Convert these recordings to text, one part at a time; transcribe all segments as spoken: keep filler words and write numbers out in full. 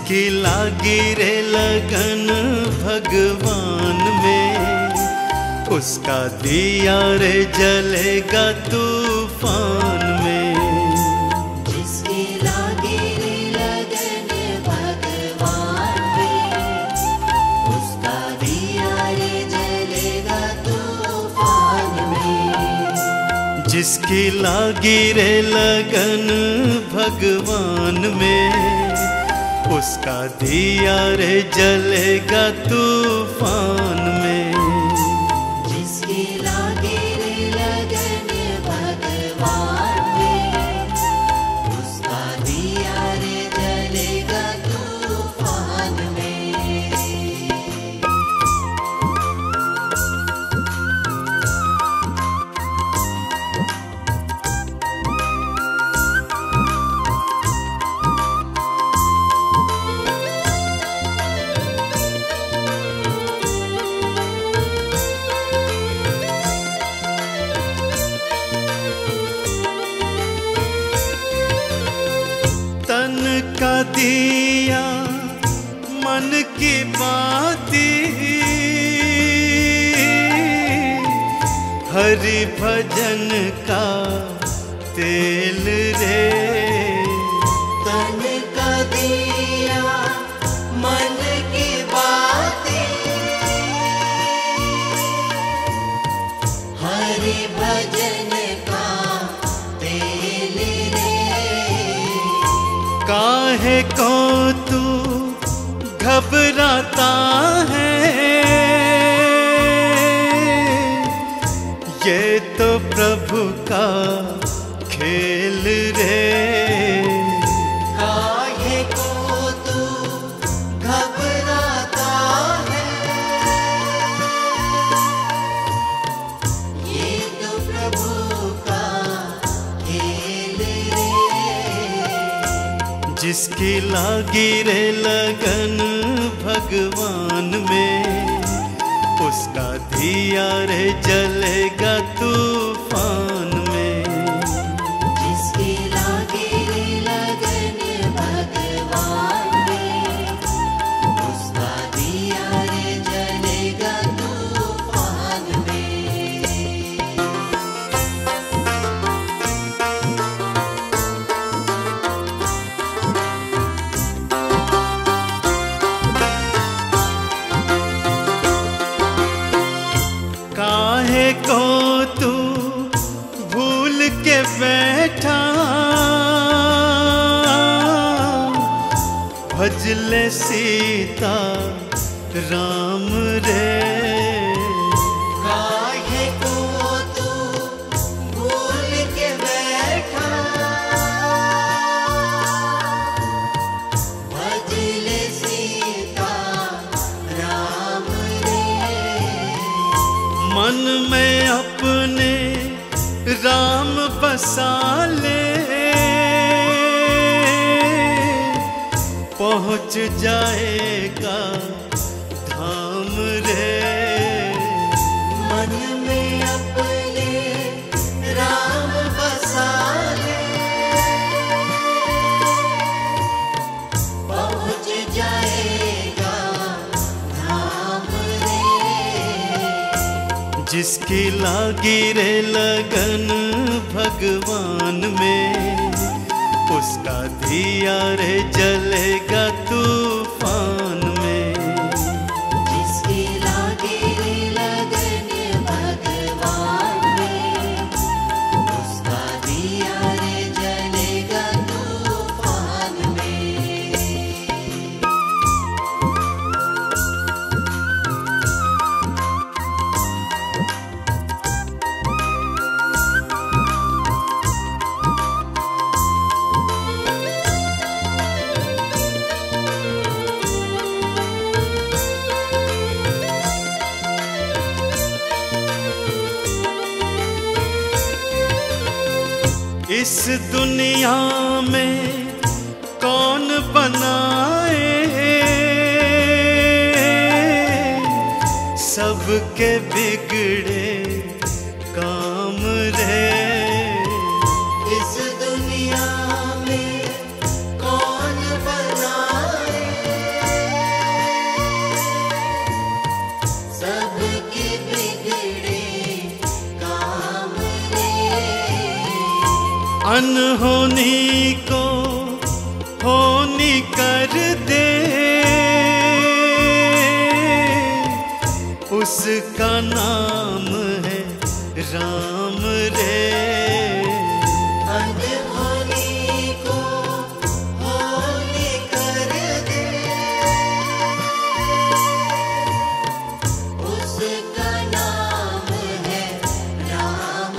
जिसकी लागी रे लगन भगवान में, उसका दिया रे जलेगा तूफान में। जिसकी लागी रे लगन भगवान में, उसका दिया रे जलेगा तूफान में। जिसकी लागी रे लगन भगवान में, उसका दिया रे जलेगा तूफान में। जिसकी लागी रे लगन भगवान में, उसका दिया रे जलेगा तूफान में। तन का दिया मन की बाती, हरि भजन का तेल रे। तन का दिया मन की बातें, हरि भजन का तेल रे। काहे को तू घबराता है, ये तो प्रभु का खेल रे। काहे को तू घबराता है, ये तो प्रभु का खेल रे। जिसकी लागी रे लगन भगवान में, उसका दिया रे जलेगा तूफान में। जिसकी लागी रे लगन भगवान में, उसका दिया रे जलेगा तूफान में। काहे को तू भूल के बैठा, भजले सीता राम रे। काहे को तू भूल के बैठा, भजले सीता राम रे। मन में अपने राम बसा ले, पहुँच जाएगा धाम रे। मन में अपने राम बसा ले, पहुँच जाएगा धाम रे। जिसकी लागी रे लगन भगवान में, उसका दिया रे जलेगा तूफान में। जिसकी लागी रे लगन भगवान में, उसका दिया रे जलेगा तूफान में। इस दुनिया में कौन बनाए, सबके बिगड़े काम रे। इस दुनिया में कौन बनाए, अनहोनी को होनी कर दे, उसका नाम है राम रे। अनहोनी को होनी कर दे, उसका नाम है राम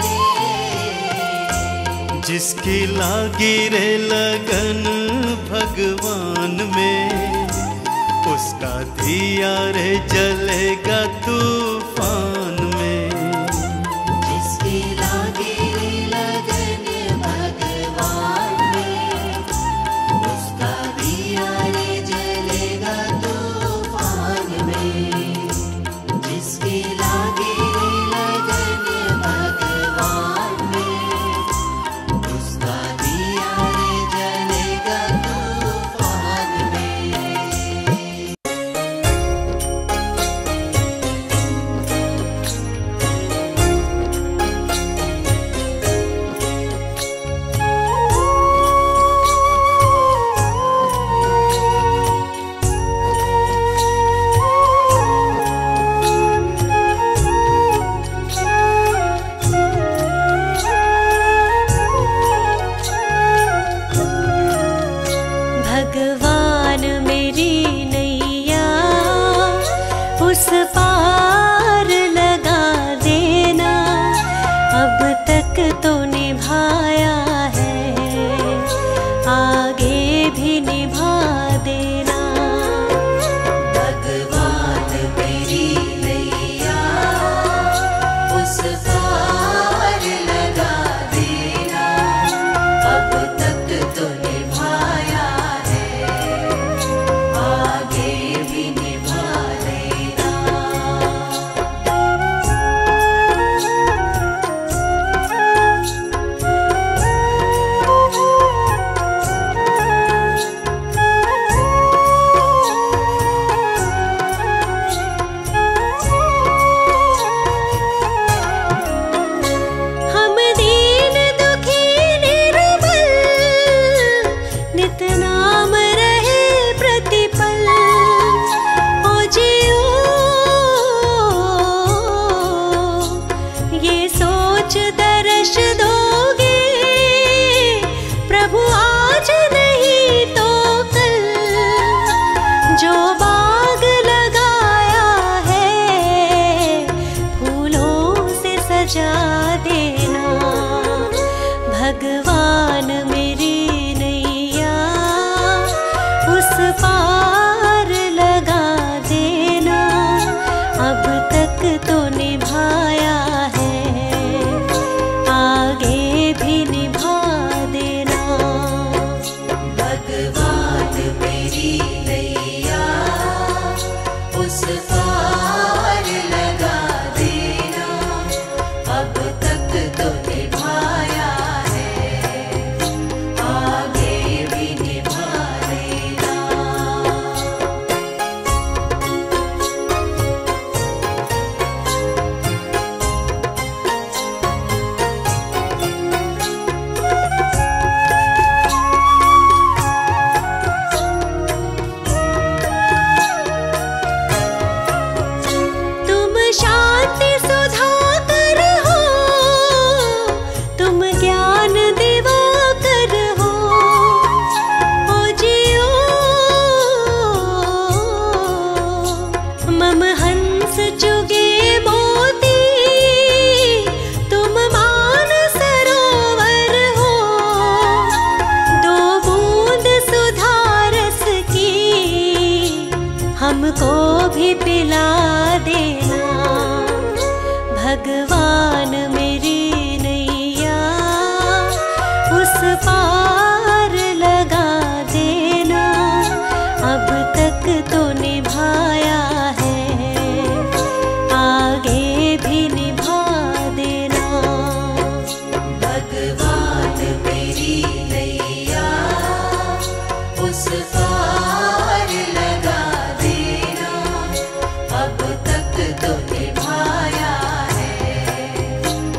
रे। जिसकी लागी रे लगन भगवान में, उसका दिया रे जलेगा तूफान में। जिसकी लागी रे लगन भगवान में, उसका दिया रे जलेगा तूफान में। जिसकी लागी रे लगन भगवान में, उसका दिया रे जलेगा तूफान में। भगवान मेरी नैया उस पार लगा देना, अब तक तो निभाया है, आगे भी निभा देना। भगवान मेरी नैया उस पार लगा देना, अब तक तो निभाया है, आगे भी निभा देना। हम दीन दुखी निर्बल, नित नाम रहे प्रतिपल। ओ जियो ये सोच दर्श दोगे, प्रभु आज नहीं तो कल। जो बाग लगाया है, फूलों से सजा देना। भगवान मेरी नैया उस पार लगा देना, अब तक तो निभाया है, आगे भी निभा देना। भगवान मेरी नैया उस पार लगा देना, अब तक तो निभाया है, आगे भी निभा देना। तुम शांति सुधाकर हो, तुम ज्ञान दिवाकर हो। ओ जियो मम हंस चुगे मोती, तुम मान सरोवर हो। दो बूंद सुधारस की हमको भी पिला देना। भगवान मेरी नैया उस पार लगा देना, अब तक तो निभाया है, आगे भी निभा देना। भगवान मेरी नैया उस पार लगा देना, अब तक तो निभाया है,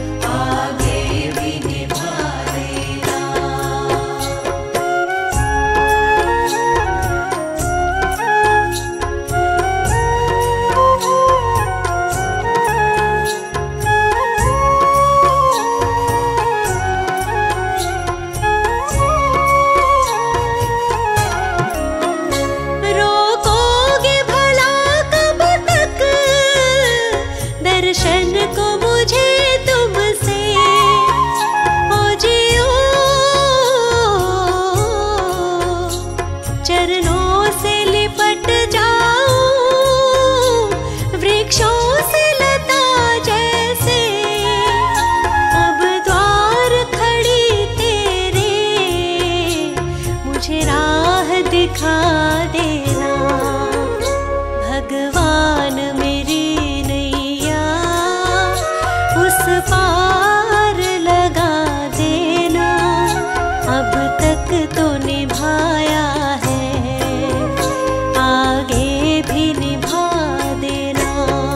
भगवान मेरी नैया उस पार लगा देना, अब तक तो निभाया है, आगे भी निभा देना।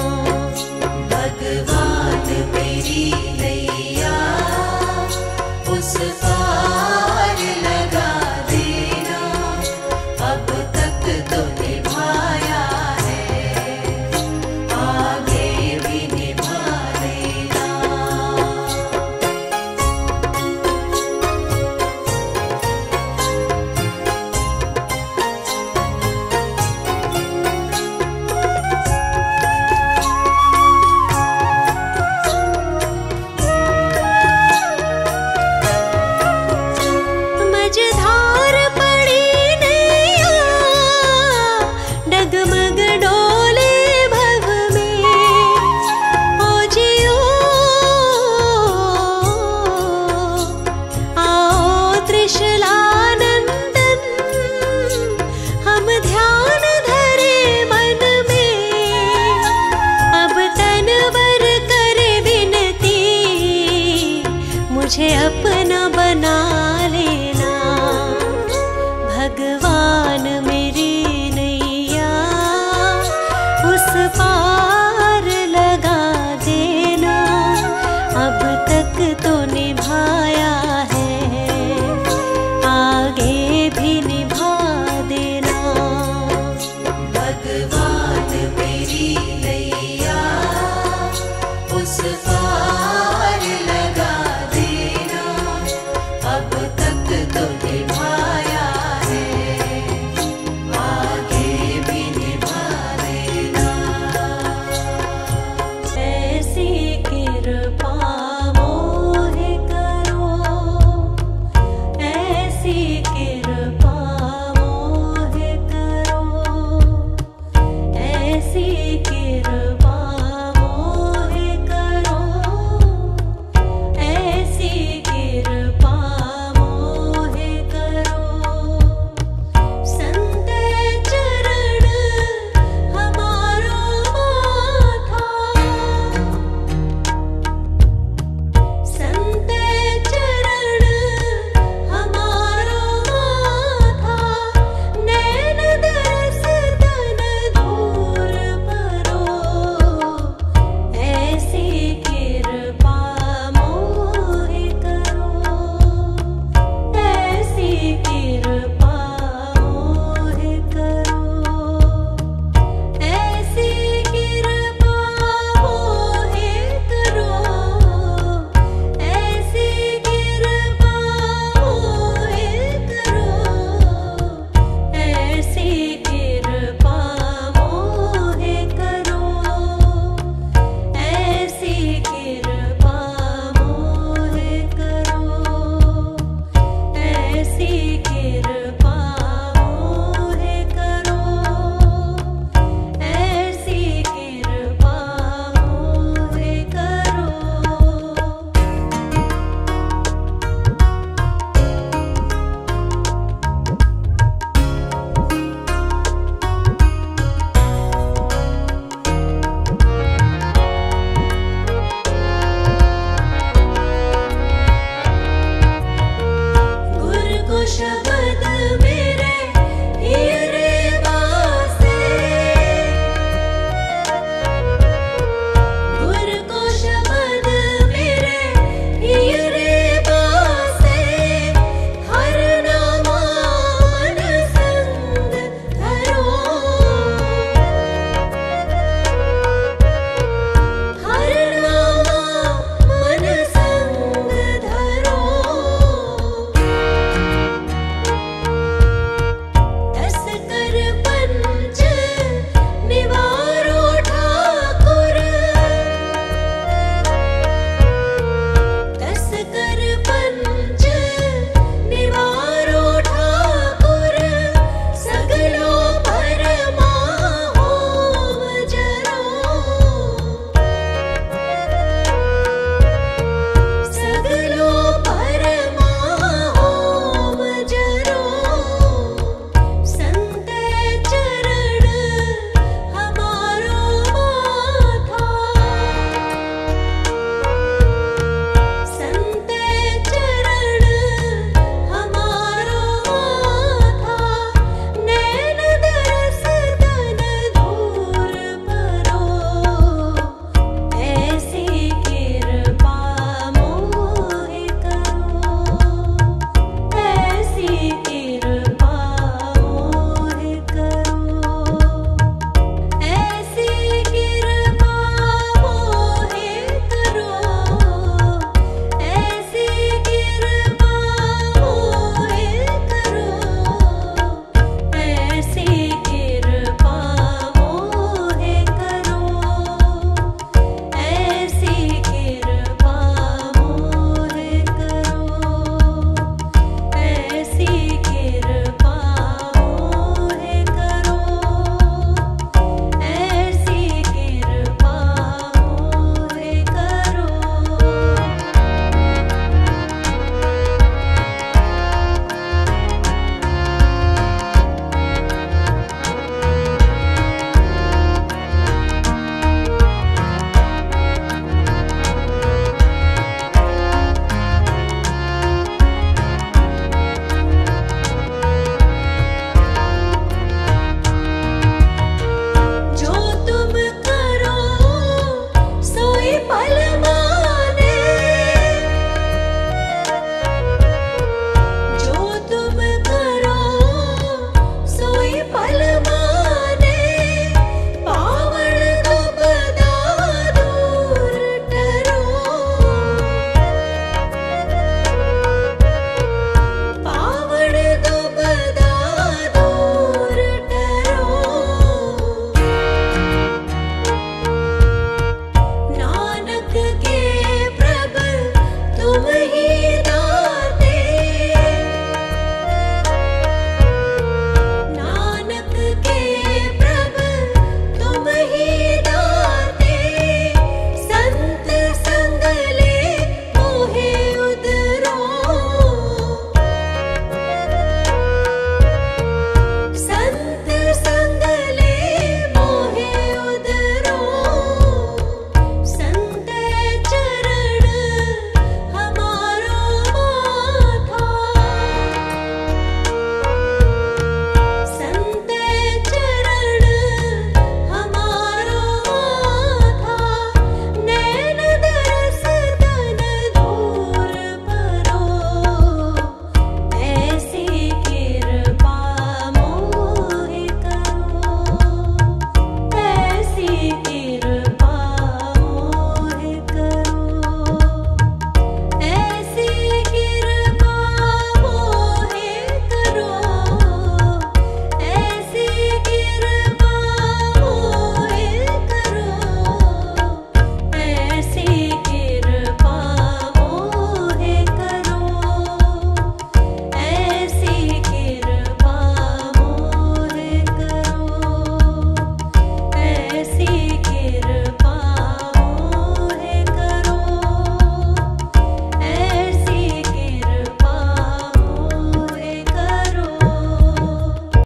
भगवान मेरी नैया उस पार लगा देना, अब तक तो निभाया है, आगे भी निभा देना। मझधार पड़ी नैया डगमग डोले भव में, ओ जियो आओ त्रिशलानंदन, हम ध्यान धरे मन में, अब तनवर करे विनती, मुझे अपना बना लेना। भगवान मेरी नैया उस पार लगा देना, अब तक तो निभाया है, आगे भी निभा देना। भगवान मेरी नैया उस पार लगा देना, अब तक तो निभाया है, आगे भी निभा देना। ऐसी कृपा मोहे करो, ऐसी कृपा मोहे करो, ऐसी